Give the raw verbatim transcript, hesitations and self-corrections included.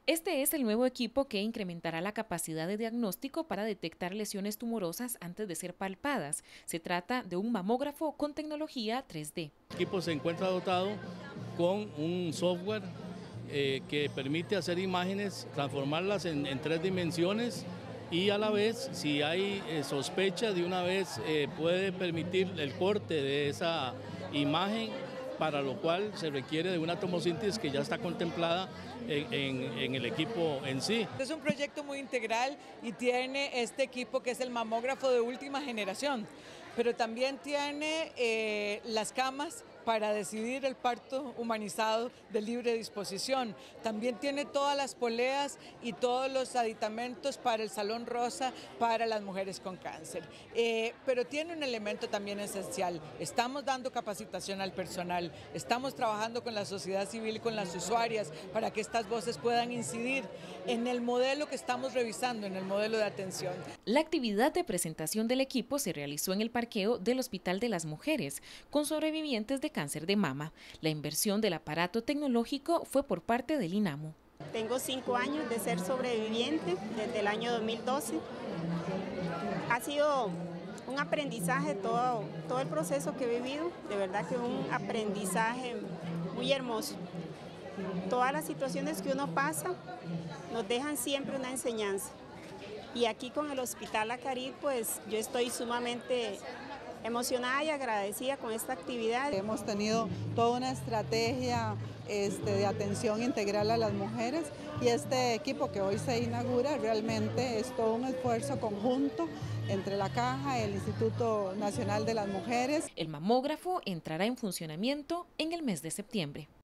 Este es el nuevo equipo que incrementará la capacidad de diagnóstico para detectar lesiones tumorosas antes de ser palpadas. Se trata de un mamógrafo con tecnología tres D. El equipo se encuentra dotado con un software eh, que permite hacer imágenes, transformarlas en, en tres dimensiones y a la vez, si hay eh, sospecha, de una vez eh, puede permitir el corte de esa imagen, para lo cual se requiere de una tomosíntesis que ya está contemplada en, en, en el equipo en sí. Es un proyecto muy integral y tiene este equipo que es el mamógrafo de última generación, pero también tiene eh, las camas para decidir el parto humanizado de libre disposición. También tiene todas las poleas y todos los aditamentos para el salón rosa para las mujeres con cáncer. Eh, pero tiene un elemento también esencial. Estamos dando capacitación al personal, estamos trabajando con la sociedad civil, con las usuarias, para que estas voces puedan incidir en el modelo que estamos revisando, en el modelo de atención. La actividad de presentación del equipo se realizó en el parqueo del Hospital de las Mujeres, con sobrevivientes de cáncer de mama. La inversión del aparato tecnológico fue por parte del INAMO. Tengo cinco años de ser sobreviviente desde el año dos mil doce. Ha sido un aprendizaje todo, todo el proceso que he vivido, de verdad que un aprendizaje muy hermoso. Todas las situaciones que uno pasa nos dejan siempre una enseñanza. Y aquí con el Hospital La Carid, pues yo estoy sumamente emocionada y agradecida con esta actividad. Hemos tenido toda una estrategia este, de atención integral a las mujeres y este equipo que hoy se inaugura realmente es todo un esfuerzo conjunto entre la Caja y el Instituto Nacional de las Mujeres. El mamógrafo entrará en funcionamiento en el mes de septiembre.